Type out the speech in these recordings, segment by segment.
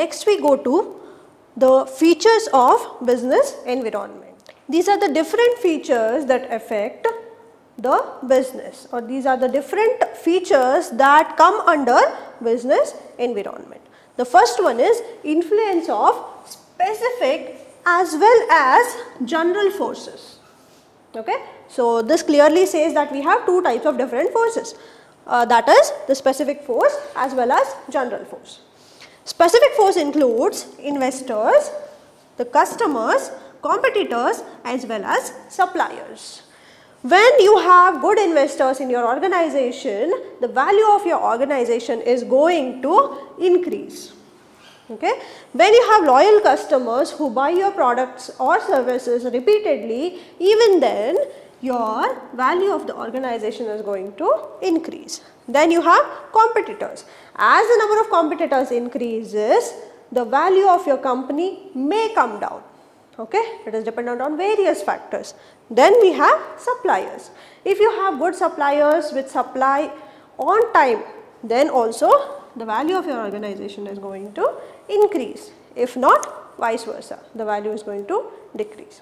Next we go to the features of business environment. These are the different features that affect the business, or these are the different features that come under business environment. The first one is influence of specific as well as general forces. Okay. So, this clearly says that we have two types of different forces, that is the specific force as well as general force. Specific force includes investors, the customers, competitors as well as suppliers. When you have good investors in your organization, the value of your organization is going to increase. Okay. When you have loyal customers who buy your products or services repeatedly, even then your value of the organization is going to increase. Then you have competitors. As the number of competitors increases, the value of your company may come down. Okay. It is dependent on various factors. Then we have suppliers. If you have good suppliers with supply on time, then also the value of your organization is going to increase. If not, vice versa, the value is going to decrease.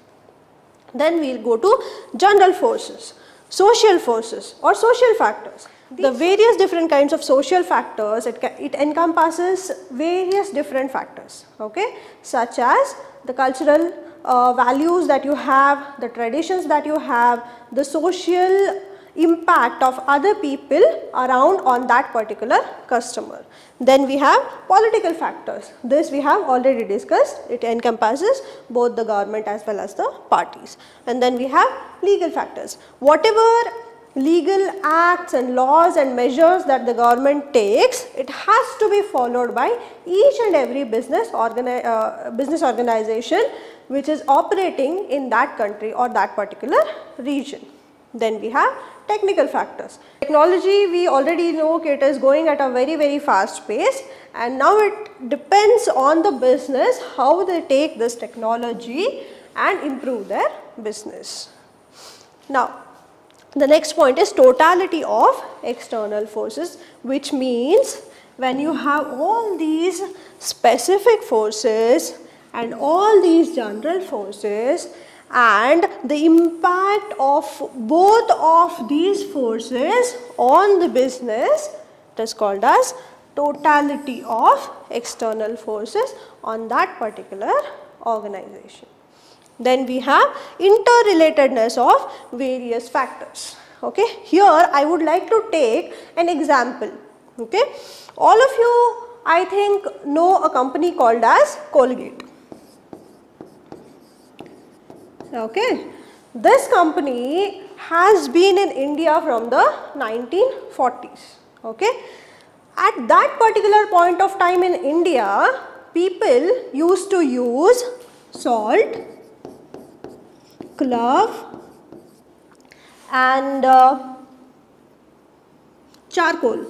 Then we will go to general forces, social forces or social factors. The various different kinds of social factors, it encompasses various different factors, okay, such as the cultural values that you have, the traditions that you have, the social impact of other people around on that particular customer. Then we have political factors. This we have already discussed. It encompasses both the government as well as the parties. And then we have legal factors. Whatever legal acts and laws and measures that the government takes, it has to be followed by each and every business organization which is operating in that country or that particular region. Then we have technical factors. Technology, we already know it is going at a very fast pace, and now it depends on the business how they take this technology and improve their business. Now, the next point is totality of external forces, which means when you have all these specific forces and all these general forces, and the impact of both of these forces on the business, it is called as totality of external forces on that particular organization. Then we have interrelatedness of various factors. Okay. Here I would like to take an example. Okay. All of you, I think, know a company called as Colgate. Okay. This company has been in India from the 1940s. Okay. At that particular point of time in India, people used to use salt, clove and charcoal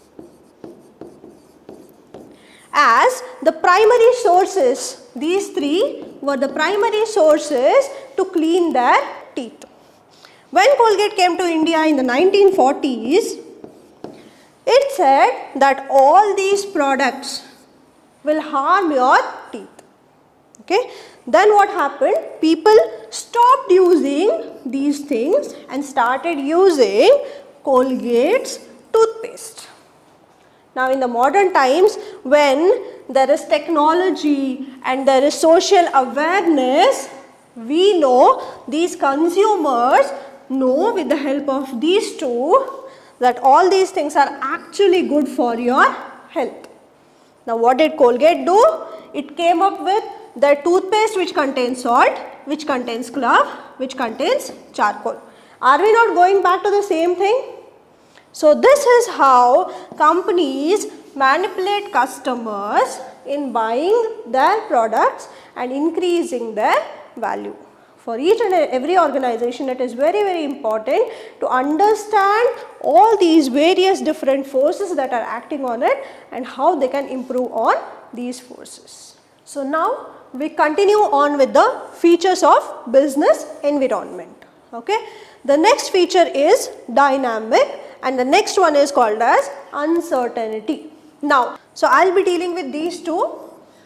as the primary sources. These three were the primary sources to clean their teeth. When Colgate came to India in the 1940s, it said that all these products will harm your teeth. Okay. Then what happened? People stopped using these things and started using Colgate's toothpaste. Now, in the modern times, when there is technology and there is social awareness, we know, these consumers know with the help of these two that all these things are actually good for your health. Now, what did Colgate do? It came up with their toothpaste which contains salt, which contains clove, which contains charcoal. Are we not going back to the same thing? So, this is how companies manipulate customers in buying their products and increasing their value. For each and every organization, it is very important to understand all these various different forces that are acting on it and how they can improve on these forces. So, now we continue on with the features of business environment. Okay. The next feature is dynamic and the next one is called as uncertainty. Now, so I will be dealing with these two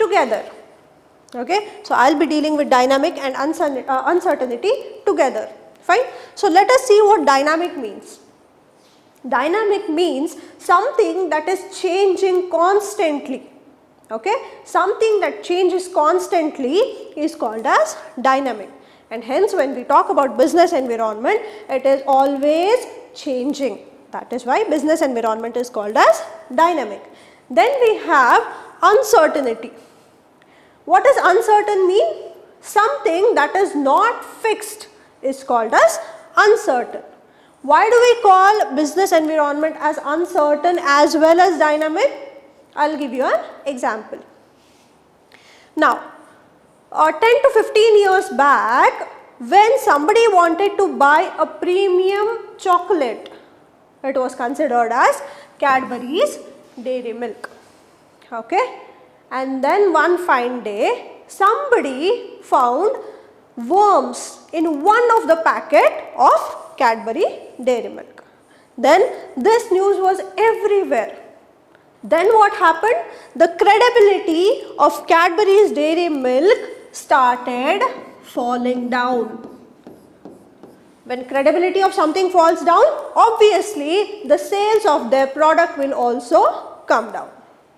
together. Okay, so I'll be dealing with dynamic and uncertainty together. Fine. So let us see what dynamic means. Dynamic means something that is changing constantly. Okay, something that changes constantly is called as dynamic, and hence when we talk about business environment, it is always changing. That is why business environment is called as dynamic. Then we have uncertainty. What does uncertain mean? Something that is not fixed is called as uncertain. Why do we call business environment as uncertain as well as dynamic? I will give you an example. Now, 10 to 15 years back, when somebody wanted to buy a premium chocolate, it was considered as Cadbury's Dairy Milk. Okay? And then one fine day, somebody found worms in one of the packet of Cadbury Dairy Milk. Then this news was everywhere. Then what happened? The credibility of Cadbury's Dairy Milk started falling down. When credibility of something falls down, obviously the sales of their product will also come down.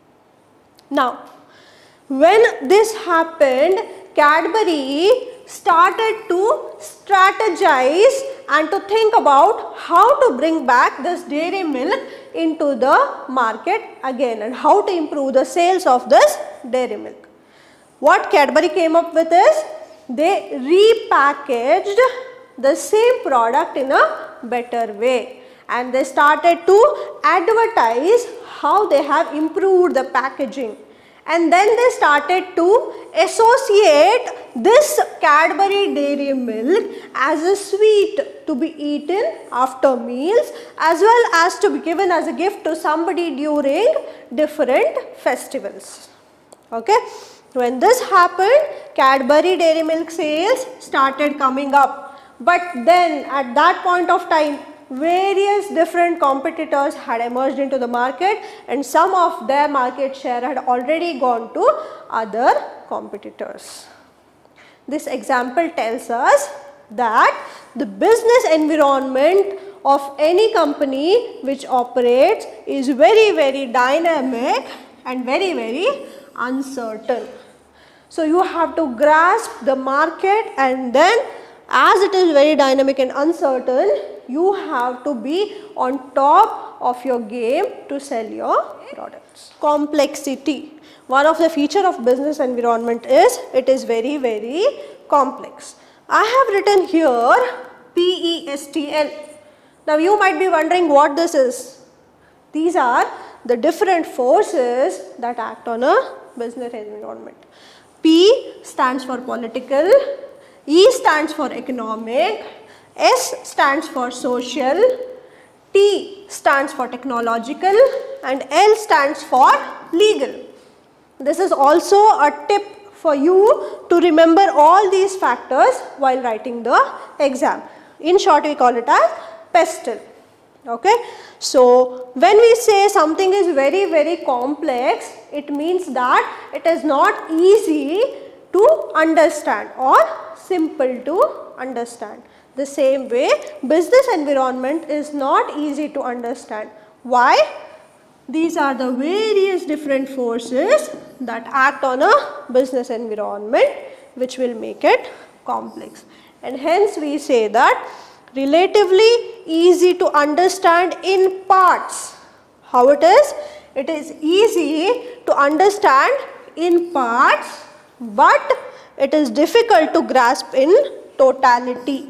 Now, when this happened, Cadbury started to strategize and to think about how to bring back this dairy milk into the market again and how to improve the sales of this dairy milk. What Cadbury came up with is they repackaged the same product in a better way, and they started to advertise how they have improved the packaging. And then they started to associate this Cadbury Dairy Milk as a sweet to be eaten after meals as well as to be given as a gift to somebody during different festivals. Okay. When this happened, Cadbury Dairy Milk sales started coming up. But then at that point of time, various different competitors had emerged into the market and some of their market share had already gone to other competitors. This example tells us that the business environment of any company which operates is very dynamic and very uncertain. So you have to grasp the market, and then as it is very dynamic and uncertain, you have to be on top of your game to sell your products. Complexity. One of the feature of business environment is it is very complex. I have written here PESTL. Now you might be wondering what this is. These are the different forces that act on a business environment. P stands for political, E stands for economic, S stands for social, T stands for technological, and L stands for legal. This is also a tip for you to remember all these factors while writing the exam. In short, we call it as PESTL. Okay. So when we say something is very complex, it means that it is not easy to understand or simple to understand. The same way, business environment is not easy to understand. Why? These are the various different forces that act on a business environment which will make it complex. And hence we say that relatively easy to understand in parts. How it is? It is easy to understand in parts, but it is difficult to grasp in totality.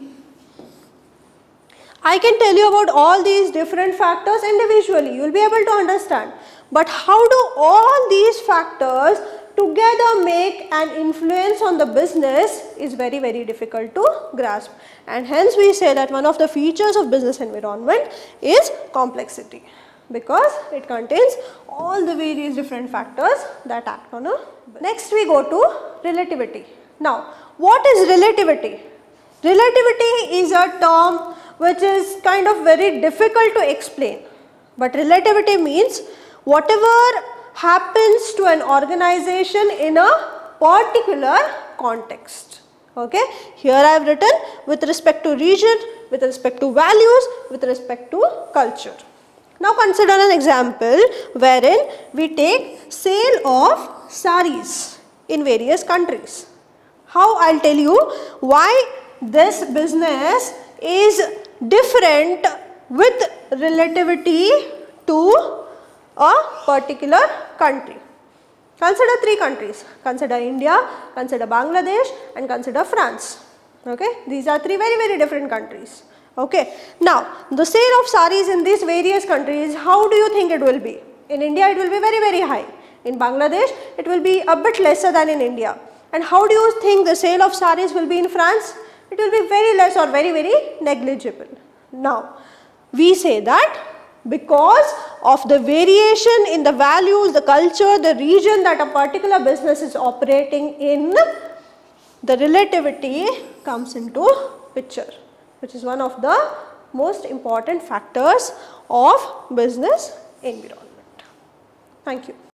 I can tell you about all these different factors individually, you will be able to understand. But how do all these factors together make an influence on the business is very difficult to grasp. And hence we say that one of the features of business environment is complexity, because it contains all the various different factors that act on a business. Next we go to relativity. Now, what is relativity? Relativity is a term which is kind of very difficult to explain, but relativity means whatever happens to an organization in a particular context. Okay, here I have written with respect to region, with respect to values, with respect to culture. Now consider an example wherein we take sale of saris in various countries. How? I'll tell you why this business is different with relativity to a particular country. Consider 3 countries, consider India, consider Bangladesh and consider France. Okay, these are 3 very different countries. Okay, now the sale of saris in these various countries, how do you think it will be? In India it will be very high, in Bangladesh it will be a bit lesser than in India. And how do you think the sale of saris will be in France? It will be very less or very negligible. Now we say that because of the variation in the values, the culture, the region that a particular business is operating in, the relativity comes into picture, which is one of the most important factors of business environment. Thank you.